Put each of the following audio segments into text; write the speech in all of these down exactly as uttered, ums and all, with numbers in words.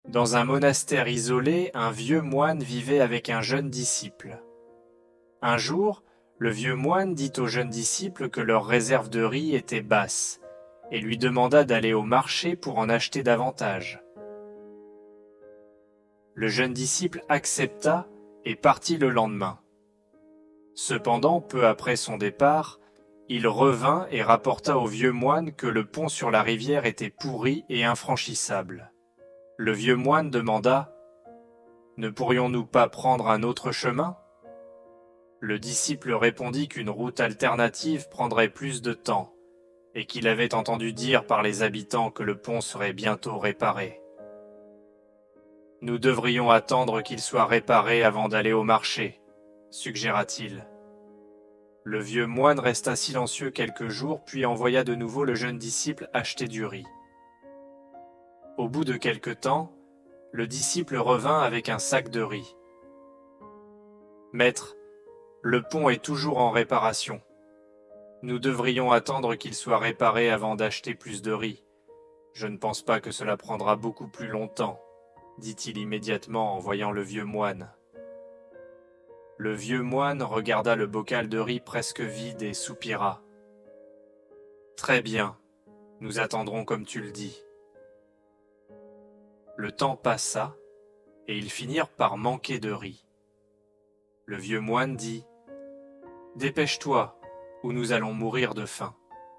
Dans un monastère isolé, un vieux moine vivait avec un jeune disciple. Un jour, le vieux moine dit au jeune disciple que leur réserve de riz était basse et lui demanda d'aller au marché pour en acheter davantage. Le jeune disciple accepta et partit le lendemain. Cependant, peu après son départ, il revint et rapporta au vieux moine que le pont sur la rivière était pourri et infranchissable. Le vieux moine demanda « Ne pourrions-nous pas prendre un autre chemin ?» Le disciple répondit qu'une route alternative prendrait plus de temps et qu'il avait entendu dire par les habitants que le pont serait bientôt réparé. « Nous devrions attendre qu'il soit réparé avant d'aller au marché, » suggéra-t-il. Le vieux moine resta silencieux quelques jours, puis envoya de nouveau le jeune disciple acheter du riz. Au bout de quelque temps, le disciple revint avec un sac de riz. « Maître, le pont est toujours en réparation. Nous devrions attendre qu'il soit réparé avant d'acheter plus de riz. Je ne pense pas que cela prendra beaucoup plus longtemps, » dit-il immédiatement en voyant le vieux moine. Le vieux moine regarda le bocal de riz presque vide et soupira. « Très bien, nous attendrons comme tu le dis. » Le temps passa, et ils finirent par manquer de riz. Le vieux moine dit « Dépêche-toi, ou nous allons mourir de faim. »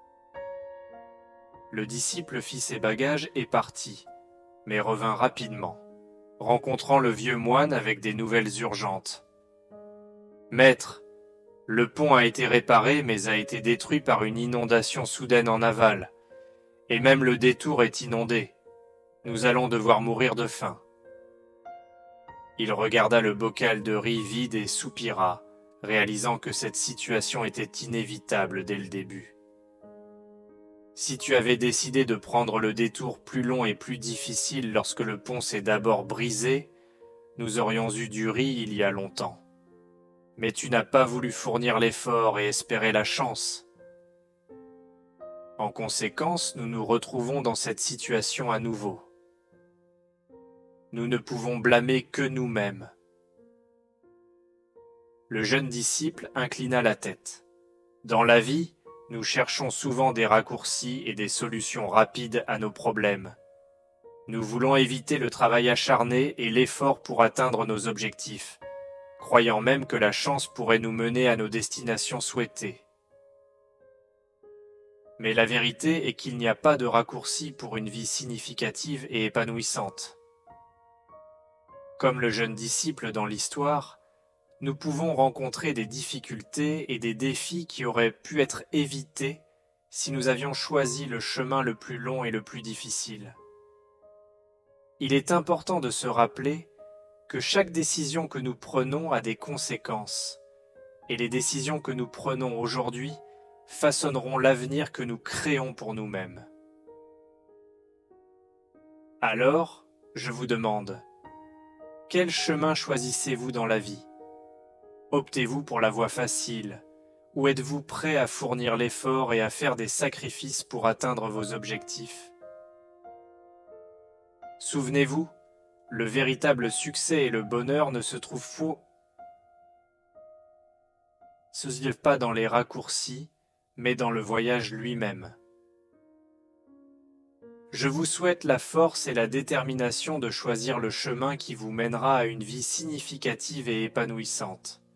Le disciple fit ses bagages et partit, mais revint rapidement, rencontrant le vieux moine avec des nouvelles urgentes. « Maître, le pont a été réparé mais a été détruit par une inondation soudaine en aval, et même le détour est inondé. Nous allons devoir mourir de faim. » Il regarda le bocal de riz vide et soupira, réalisant que cette situation était inévitable dès le début. « Si tu avais décidé de prendre le détour plus long et plus difficile lorsque le pont s'est d'abord brisé, nous aurions eu du riz il y a longtemps. Mais tu n'as pas voulu fournir l'effort et espérer la chance. En conséquence, nous nous retrouvons dans cette situation à nouveau. Nous ne pouvons blâmer que nous-mêmes. » Le jeune disciple inclina la tête. Dans la vie, nous cherchons souvent des raccourcis et des solutions rapides à nos problèmes. Nous voulons éviter le travail acharné et l'effort pour atteindre nos objectifs, croyant même que la chance pourrait nous mener à nos destinations souhaitées. Mais la vérité est qu'il n'y a pas de raccourci pour une vie significative et épanouissante. Comme le jeune disciple dans l'histoire, nous pouvons rencontrer des difficultés et des défis qui auraient pu être évités si nous avions choisi le chemin le plus long et le plus difficile. Il est important de se rappeler que chaque décision que nous prenons a des conséquences, et les décisions que nous prenons aujourd'hui façonneront l'avenir que nous créons pour nous-mêmes. Alors, je vous demande, quel chemin choisissez-vous dans la vie? Optez-vous pour la voie facile, ou êtes-vous prêt à fournir l'effort et à faire des sacrifices pour atteindre vos objectifs? Souvenez-vous, le véritable succès et le bonheur ne se trouvent faux, se vivent pas dans les raccourcis, mais dans le voyage lui-même. Je vous souhaite la force et la détermination de choisir le chemin qui vous mènera à une vie significative et épanouissante.